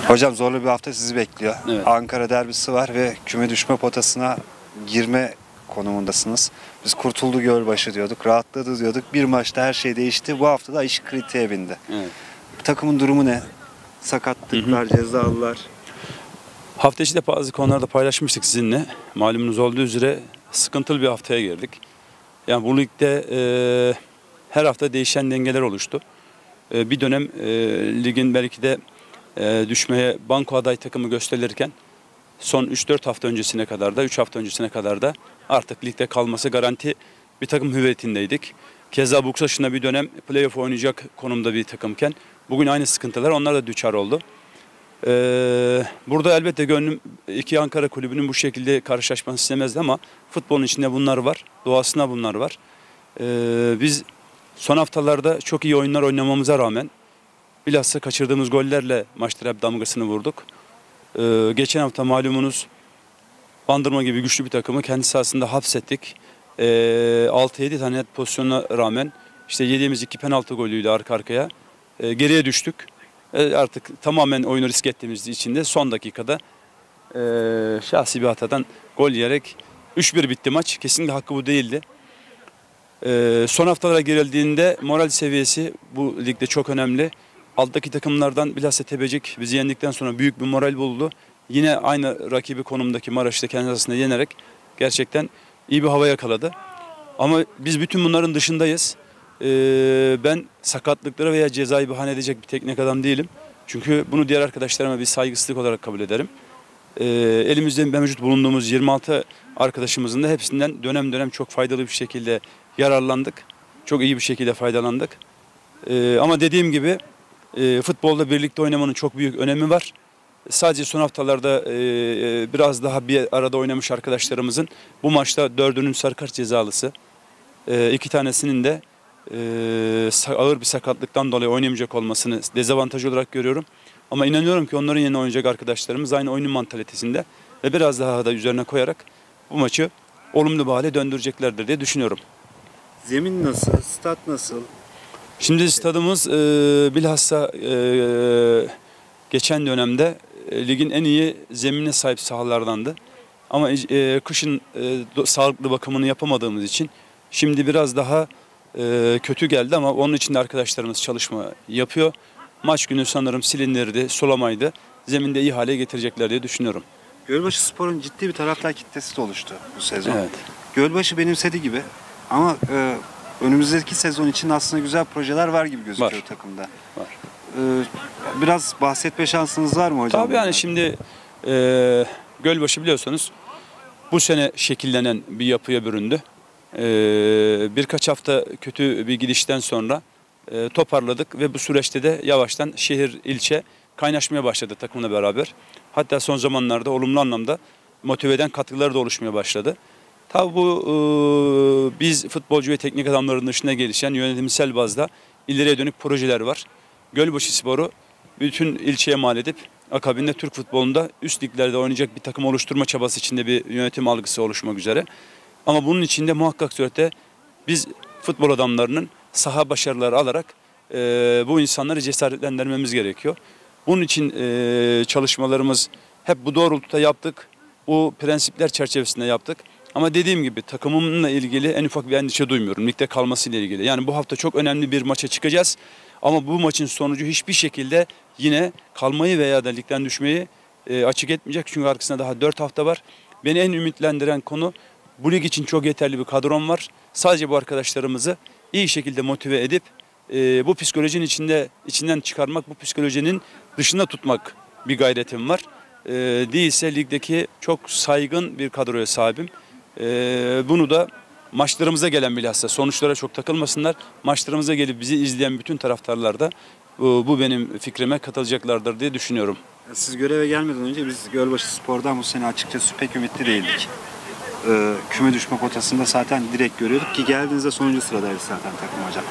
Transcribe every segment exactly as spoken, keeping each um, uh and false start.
Hocam zorlu bir hafta sizi bekliyor. Evet. Ankara derbisi var ve küme düşme potasına girme konumundasınız. Biz kurtuldu Gölbaşı diyorduk, rahatladı diyorduk. Bir maçta her şey değişti. Bu hafta da iş kritiğe bindi. Evet. Takımın durumu ne? Sakatlıklar, hı hı. cezalılar. Hafta içi de bazı konularda paylaşmıştık sizinle. Malumunuz olduğu üzere sıkıntılı bir haftaya girdik. Yani bu ligde e, her hafta değişen dengeler oluştu. E, bir dönem e, ligin belki de e, düşmeye banko aday takımı gösterilirken son üç dört hafta öncesine kadar da üç hafta öncesine kadar da artık ligde kalması garanti bir takım hüviyetindeydik. Keza Buksaş'ında bir dönem playoff oynayacak konumda bir takımken bugün aynı sıkıntılar onlar da düçar oldu. Ee, burada elbette gönlüm iki Ankara kulübünün bu şekilde karşılaşmasını istemezdi ama futbolun içinde bunlar var, doğasında bunlar var. Ee, biz son haftalarda çok iyi oyunlar oynamamıza rağmen bilhassa kaçırdığımız gollerle maçlara hep damgasını vurduk. Ee, geçen hafta malumunuz Bandırma gibi güçlü bir takımı kendi sahasında hapsettik. Ee, altı yedi tane net pozisyona rağmen işte yediğimiz iki penaltı golüyle arka arkaya e, geriye düştük. E, artık tamamen oyunu risk ettiğimiz için de son dakikada e, şahsi bir hatadan gol yiyerek üç bir bitti maç. Kesinlikle hakkı bu değildi. E, son haftalara girildiğinde moral seviyesi bu ligde çok önemli. Alttaki takımlardan bilhassa Tebecik bizi yendikten sonra büyük bir moral buldu. Yine aynı rakibi konumdaki Maraş'ta kendi arasında yenerek gerçekten iyi bir hava yakaladı. Ama biz bütün bunların dışındayız. Ee, ben sakatlıklara veya cezayı bahane edecek bir teknik adam değilim. Çünkü bunu diğer arkadaşlarıma bir saygısızlık olarak kabul ederim. Ee, elimizde mevcut bulunduğumuz yirmi altı arkadaşımızın da hepsinden dönem dönem çok faydalı bir şekilde yararlandık. Çok iyi bir şekilde faydalandık. Ee, ama dediğim gibi e, futbolda birlikte oynamanın çok büyük önemi var. Sadece son haftalarda e, biraz daha bir arada oynamış arkadaşlarımızın bu maçta dördünün sarı kart cezalısı, e, iki tanesinin de e, ağır bir sakatlıktan dolayı oynamayacak olmasını dezavantaj olarak görüyorum. Ama inanıyorum ki onların yerine oynayacak arkadaşlarımız aynı oyunun mantalitesinde ve biraz daha da üzerine koyarak bu maçı olumlu bir hale döndüreceklerdir diye düşünüyorum. Zemin nasıl? Stat nasıl? Şimdi stadımız e, bilhassa e, geçen dönemde e, ligin en iyi zeminine sahip sahalardandı. Ama e, kışın e, sağlıklı bakımını yapamadığımız için şimdi biraz daha e, kötü geldi ama onun için de arkadaşlarımız çalışma yapıyor. Maç günü sanırım silindirdi, sulamaydı. Zeminde iyi hale getirecekler diye düşünüyorum. Gölbaşı Spor'un ciddi bir taraftar kitlesi de oluştu bu sezon. Evet. Gölbaşı benimsedi gibi ama e, önümüzdeki sezon için aslında güzel projeler var gibi gözüküyor var. takımda. Var. E, biraz bahsetme şansınız var mı hocam? Tabii yani şimdi e, Gölbaşı biliyorsunuz bu sene şekillenen bir yapıya büründü. E, birkaç hafta kötü bir gidişten sonra e, toparladık ve bu süreçte de yavaştan şehir, ilçe kaynaşmaya başladı takımla beraber. Hatta son zamanlarda olumlu anlamda motive eden katkıları da oluşmaya başladı. Tabii bu e, biz futbolcu ve teknik adamların dışına gelişen yönetimsel bazda ileriye dönük projeler var. Gölbaşı Spor'u bütün ilçeye mal edip akabinde Türk futbolunda üst liglerde oynayacak bir takım oluşturma çabası içinde bir yönetim algısı oluşmak üzere. Ama bunun içinde muhakkak surette biz futbol adamlarının saha başarıları alarak e, bu insanları cesaretlendirmemiz gerekiyor. Bunun için e, çalışmalarımız hep bu doğrultuda yaptık. Bu prensipler çerçevesinde yaptık. Ama dediğim gibi takımımla ilgili en ufak bir endişe duymuyorum. Ligde kalmasıyla ilgili. Yani bu hafta çok önemli bir maça çıkacağız. Ama bu maçın sonucu hiçbir şekilde yine kalmayı veya da ligden düşmeyi e, açık etmeyecek. Çünkü arkasında daha dört hafta var. Beni en ümitlendiren konu bu lig için çok yeterli bir kadrom var. Sadece bu arkadaşlarımızı iyi şekilde motive edip e, bu psikolojinin içinde içinden çıkarmak, bu psikolojinin dışında tutmak bir gayretim var. E, değilse ligdeki çok saygın bir kadroya sahibim. E, bunu da maçlarımıza gelen bilhassa sonuçlara çok takılmasınlar. Maçlarımıza gelip bizi izleyen bütün taraftarlar da bu, bu benim fikrime katılacaklardır diye düşünüyorum. Siz göreve gelmeden önce biz Gölbaşı Spor'dan bu sene açıkçası pek ümitli değildik. Ee, küme düşme potasında zaten direkt görüyorduk ki geldiğinizde sonuncu sıradaydı zaten takım hocam.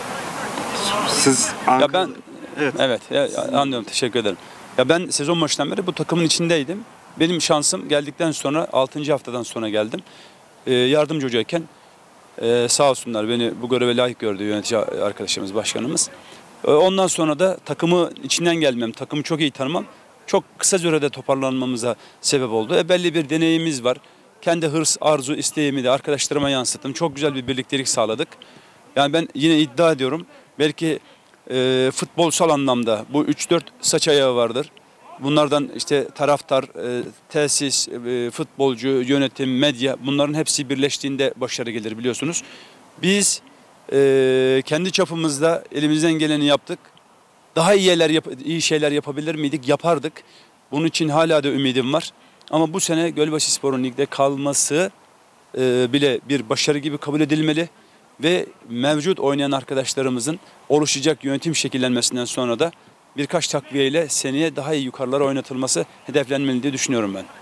Siz Ankara... Ya ben evet, evet ya, anlıyorum, teşekkür ederim. Ya ben sezon başından beri bu takımın içindeydim. Benim şansım geldikten sonra altıncı haftadan sonra geldim. Ee, yardımcı hocayken e, sağ olsunlar beni bu göreve layık gördü yönetici arkadaşımız, başkanımız. Ee, ondan sonra da takımı içinden gelmem, takımı çok iyi tanımam çok kısa sürede toparlanmamıza sebep oldu. E, belli bir deneyimimiz var. Kendi hırs, arzu, isteğimi de arkadaşlarıma yansıttım. Çok güzel bir birliktelik sağladık. Yani ben yine iddia ediyorum. Belki e, futbolsal anlamda bu üç dört saç ayağı vardır. Bunlardan işte taraftar, e, tesis, e, futbolcu, yönetim, medya, bunların hepsi birleştiğinde başarı gelir biliyorsunuz. Biz e, kendi çapımızda elimizden geleni yaptık. Daha iyi şeyler, yap iyi şeyler yapabilir miydik? Yapardık. Bunun için hala da ümidim var. Ama bu sene Gölbaşıspor'un ligde kalması e, bile bir başarı gibi kabul edilmeli. Ve mevcut oynayan arkadaşlarımızın oluşacak yönetim şekillenmesinden sonra da birkaç takviyeyle seneye daha iyi yukarılara oynatılması hedeflenmeli diye düşünüyorum ben.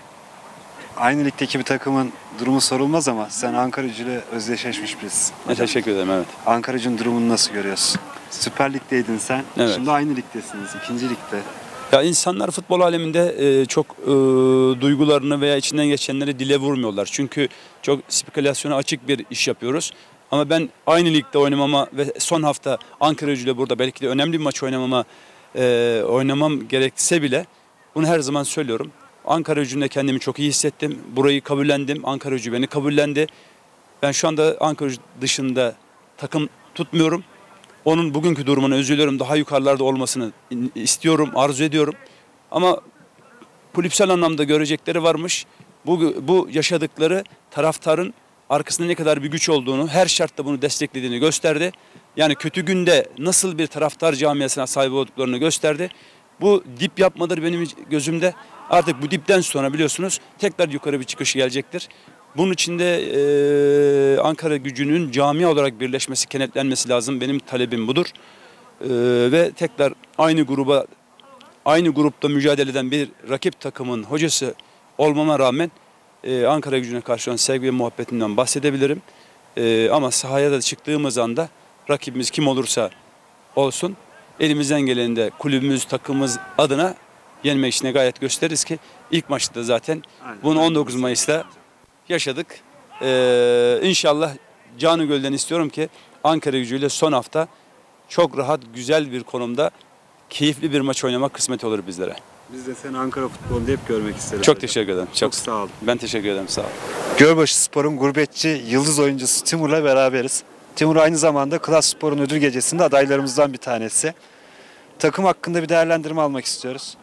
Aynı ligdeki bir takımın durumu sorulmaz ama sen Ankaragücü ile özdeşleşmiş birisin. Evet, teşekkür ederim. Evet. Ankaragücü'nün durumunu nasıl görüyorsun? Süper Lig'deydin sen. Evet. Şimdi aynı ligdesiniz. İkinci ligde. Ya insanlar futbol aleminde e, çok e, duygularını veya içinden geçenleri dile vurmuyorlar. Çünkü çok spekülasyona açık bir iş yapıyoruz. Ama ben aynı ligde oynamama ve son hafta Ankaragücü ile burada belki de önemli bir maç oynamama e, oynamam gerekse bile bunu her zaman söylüyorum. Ankaragücü'nde kendimi çok iyi hissettim. Burayı kabullendim. Ankaragücü beni kabullendi. Ben şu anda Ankaragücü dışında takım tutmuyorum. Onun bugünkü durumuna üzülüyorum. Daha yukarılarda olmasını istiyorum, arzu ediyorum. Ama kulüpsel anlamda görecekleri varmış. Bu, bu yaşadıkları taraftarın arkasında ne kadar bir güç olduğunu, her şartta bunu desteklediğini gösterdi. Yani kötü günde nasıl bir taraftar camiasına sahip olduklarını gösterdi. Bu dip yapmadır benim gözümde. Artık bu dipten sonra biliyorsunuz tekrar yukarı bir çıkış gelecektir. Bunun için de e, Ankaragücü'nün cami olarak birleşmesi, kenetlenmesi lazım. Benim talebim budur. E, ve tekrar aynı gruba, aynı grupta mücadele eden bir rakip takımın hocası olmama rağmen e, Ankaragücü'ne karşı olan sevgi ve muhabbetinden bahsedebilirim. E, ama sahaya da çıktığımız anda rakibimiz kim olursa olsun elimizden geleni de kulübümüz, takımımız adına yenmek için gayet gösteririz ki ilk maçta zaten aynen, bunu on dokuz Mayıs'ta yaşadık. Ee, İnşallah canı gölden istiyorum ki Ankaragücü ile son hafta çok rahat, güzel bir konumda keyifli bir maç oynamak kısmet olur bizlere. Biz de seni Ankara futbolunda hep görmek isteriz. Çok hocam. teşekkür ederim. Çok, çok sağ ol. Ben teşekkür ederim. Sağ ol. Gölbaşıspor'un gurbetçi yıldız oyuncusu Timur'la beraberiz. Timur aynı zamanda Klas Spor'un ödül gecesinde adaylarımızdan bir tanesi. Takım hakkında bir değerlendirme almak istiyoruz.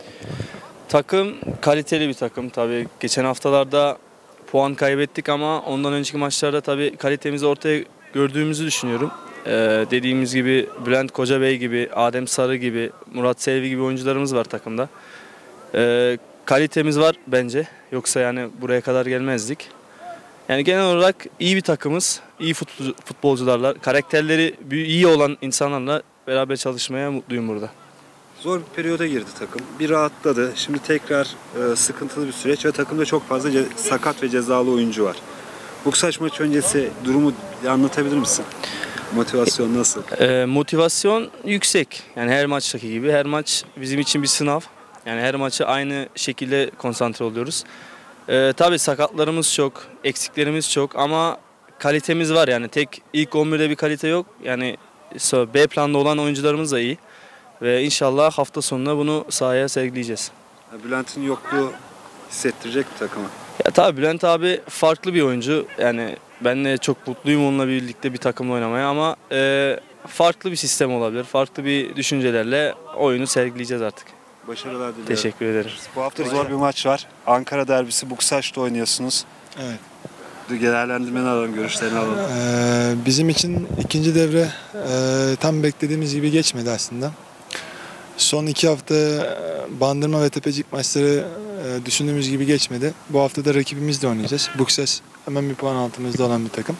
Takım kaliteli bir takım tabii. Geçen haftalarda puan kaybettik ama ondan önceki maçlarda tabii kalitemizi ortaya gördüğümüzü düşünüyorum. Ee, dediğimiz gibi Bülent Kocabey gibi, Adem Sarı gibi, Murat Selvi gibi oyuncularımız var takımda. Ee, kalitemiz var bence. Yoksa yani buraya kadar gelmezdik. Yani genel olarak iyi bir takımız, iyi futbolcularla, karakterleri iyi olan insanlarla beraber çalışmaya mutluyum burada. Zor bir periyoda girdi takım. Bir rahatladı. Şimdi tekrar e, sıkıntılı bir süreç ve takımda çok fazla sakat ve cezalı oyuncu var. Buksaç maç öncesi durumu anlatabilir misin? Motivasyon nasıl? E, motivasyon yüksek. Yani her maçtaki gibi. Her maç bizim için bir sınav. Yani her maçı aynı şekilde konsantre oluyoruz. E, tabii sakatlarımız çok, eksiklerimiz çok ama kalitemiz var. Yani tek ilk on birde bir kalite yok. Yani B planda olan oyuncularımız da iyi. Ve inşallah hafta sonunda bunu sahaya sergileyeceğiz. Bülent'in yokluğu hissettirecek bir takıma. Ya tabii Bülent abi farklı bir oyuncu. Yani ben de çok mutluyum onunla birlikte bir takımla oynamaya ama e, farklı bir sistem olabilir. Farklı bir düşüncelerle oyunu sergileyeceğiz artık. Başarılar diliyorum. Teşekkür ederim. Bu hafta zor bir maç var. Ankara derbisi Buksaç'ta oynuyorsunuz. Evet. Değerlendirmeni alalım, görüşlerini alalım. Ee, bizim için ikinci devre e, tam beklediğimiz gibi geçmedi aslında. Son iki hafta Bandırma ve Tepecik maçları e, düşündüğümüz gibi geçmedi. Bu hafta da rakibimizle oynayacağız. Buksaç hemen bir puan altımızda olan bir takım.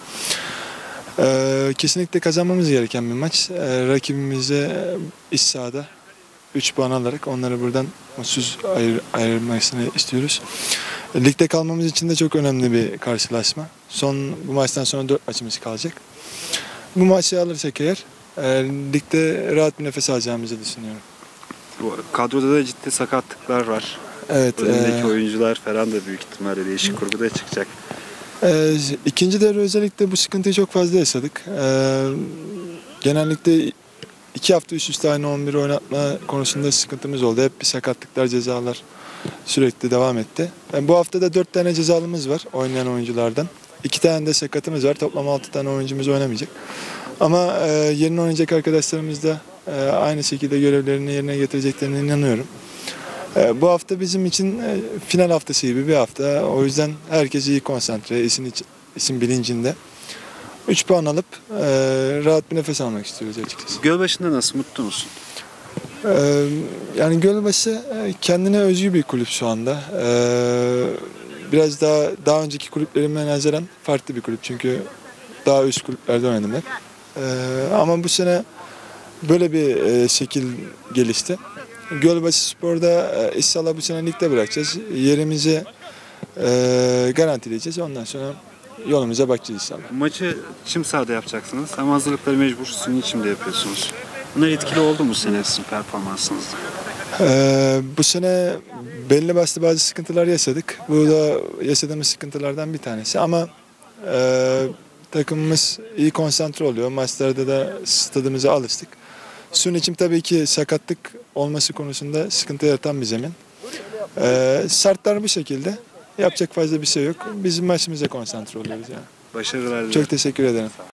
E, kesinlikle kazanmamız gereken bir maç. E, rakibimize iç sahada üç puan alarak onları buradan mutsuz ayır, ayırmasını istiyoruz. E, ligde kalmamız için de çok önemli bir karşılaşma. Son bu maçtan sonra dört maçımız kalacak. Bu maçı alırsak eğer e, ligde rahat bir nefes alacağımızı düşünüyorum. Bu kadroda da ciddi sakatlıklar var. Evet. Önündeki e, oyuncular falan da büyük ihtimalle değişik kurguda çıkacak. E, ikinci devre özellikle bu sıkıntıyı çok fazla yaşadık. E, genellikle iki hafta üst üste aynı on bir oynatma konusunda sıkıntımız oldu. Hep bir sakatlıklar, cezalar sürekli devam etti. Yani bu hafta da dört tane cezalımız var oynayan oyunculardan. iki tane de sakatımız var. Toplam altı tane oyuncumuz oynamayacak. Ama e, yerine oynayacak arkadaşlarımız da e, aynı şekilde görevlerini yerine getireceklerine inanıyorum. E, bu hafta bizim için e, final haftası gibi bir hafta. O yüzden herkes iyi konsantre, isim, isim bilincinde. üç puan alıp e, rahat bir nefes almak istiyoruz açıkçası. Gölbaşı'nda nasıl? Mutlu musun? Ee, yani Gölbaşı e, kendine özgü bir kulüp şu anda. Ee, biraz daha daha önceki kulüplerime nazaran farklı bir kulüp çünkü daha üst kulüplerde oynadım hep. Ee, ama bu sene böyle bir e, şekil gelişti. Gölbaşı Spor'da e, inşallah bu sene ligde bırakacağız. Yerimizi e, garantileyeceğiz. Ondan sonra yolumuza bakacağız inşallah. Maçı çim sahada yapacaksınız ama hazırlıkları mecbur suyun içinde yapıyorsunuz. Bunlar etkili oldu mu sene sizin performansınızda? Ee, bu sene belli başlı bazı sıkıntılar yaşadık. Bu da yaşadığımız sıkıntılardan bir tanesi ama e, takımımız iyi konsantre oluyor. Maçlarda da stadımıza alıştık. Suyun için tabii ki sakatlık olması konusunda sıkıntı yaratan bir zemin. Ee, şartlar bu şekilde. Yapacak fazla bir şey yok. Biz maçımıza konsantre oluyoruz yani. Başarılar dilerim. Çok teşekkür ederim.